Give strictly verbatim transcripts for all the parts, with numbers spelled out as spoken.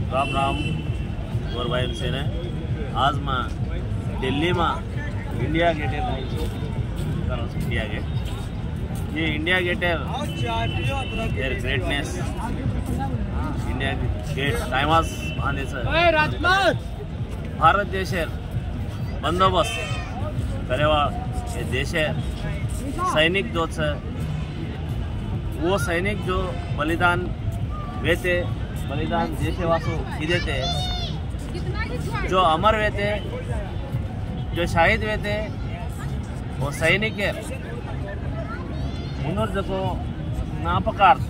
राम राम गौर भाई से ने आज में दिल्ली में इंडिया गेट इंडिया गेट ये India Gate their greatness India Gate टाइमास भारत देश बंदोबस्त करेवा ये देश सैनिक जो वो सैनिक जो बलिदान वेते बलिदान देशवासो देते जो अमर वेते जो शहीद वेते वो सैनिक पुनर्जको ज्ञापकार्थ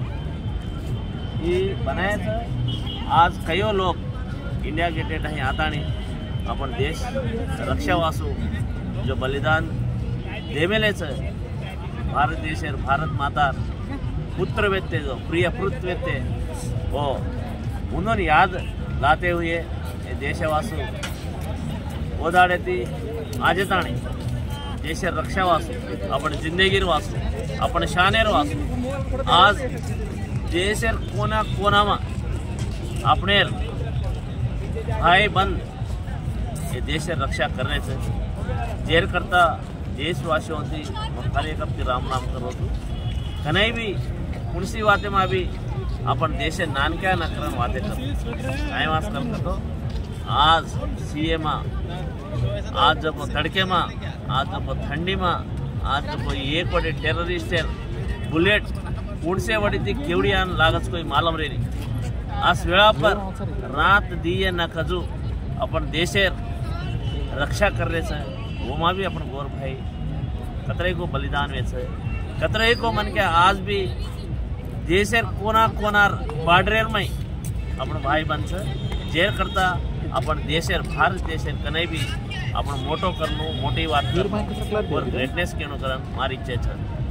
ये बनाए थे। आज कई लोग इंडिया गेटेट ही आता नहीं अपन देश रक्षावासु जो बलिदान देवेले भारत देश भारत माता पुत्र व्यक्ति जो प्रिय पुत्र व्यक्ति वो उन्होंने याद लाते हुए ये देशवासु ओदाड़े थी आज ताणी देश रक्षावासु अपन जिंदगी वासु अपन शानेर वासु आज देश कोना कोना में अपने भाई बंद ये देश रक्षा करने से जेर करता देशवासियों से खाली एक अपनी राम राम करो तो कहीं भी उनसी बातें में भी अपन देश नानक्या नकरन बातें कर टाइम आस कर तो आज सीए में आज जब तड़के में आज जब ठंडी में आज जब एक बड़े टेररिस्ट बुलेट उनसे बड़ी थी केवड़ियान लागत कोई मालूम रही आज वेला पर रात दिए न खजू अपन देश रक्षा कर रहे से वो माँ भी अपन गौर भाई कतरे को बलिदान वे से कतरे को मन के आज भी देश कोना कोना बॉर्डर में अपन भाई बन से जेर करता अपन देश भारत देश कने भी अपन मोटो करनो मोटी बात करनो और ग्रेटनेस केनो करन मारी इच्छा है।